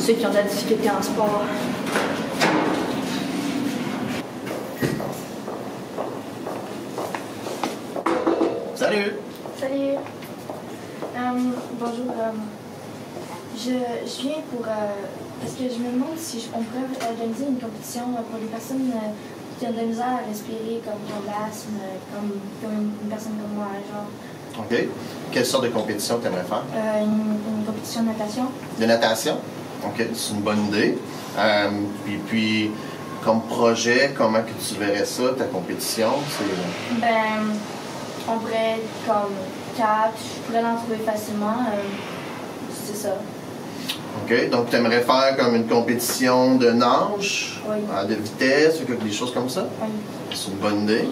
ceux qui ont de la difficulté en sport. Salut! Salut! Bonjour. Je viens pour... parce que je me demande si on pourrait organiser une compétition pour les personnes qui ont de la misère à respirer, comme qui ont de l'asthme, comme une personne comme moi, genre. OK. Quelle sorte de compétition tu aimerais faire? Une compétition de natation. De natation? OK, c'est une bonne idée. Puis, comme projet, comment que tu verrais ça, ta compétition? On pourrait être comme 4, je pourrais l'en trouver facilement. C'est ça. OK, donc tu aimerais faire comme une compétition de nage, Oui. De vitesse, ou des choses comme ça? Oui. C'est une bonne idée.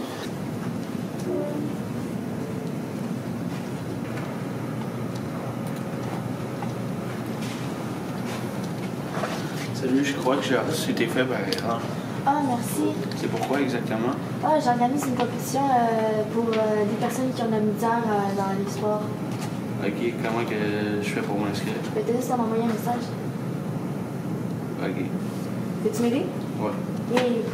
Salut, je crois que j'ai reçu tes faits par erreur. Ah, merci. C'est pourquoi exactement? Ah, j'organise une compétition pour des personnes qui ont de la misère dans les sports. Ok, comment que je fais pour m'inscrire? Je peux t'aider à m'envoyer un message. Ok. Peux-tu m'aider? Ouais. Oui.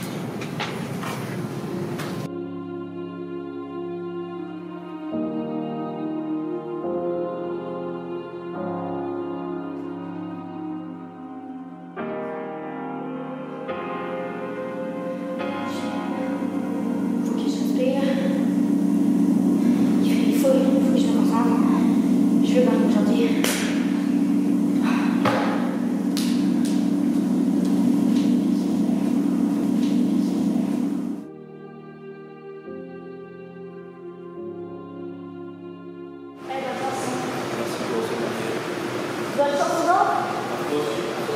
Il faut que je me concentre. Je veux gagner aujourd'hui. Bonne chance aux autres.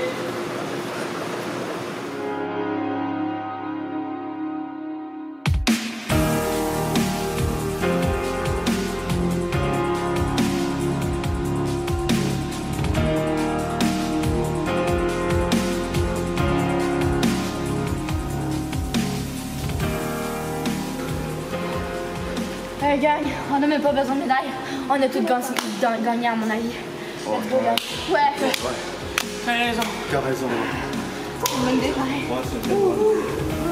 Gang, on n'a même pas besoin de médaille. On a tout gagné à mon avis. Ouais. T'as raison. T'as raison. C'est une bonne idée. Ouais, c'est une bonne idée.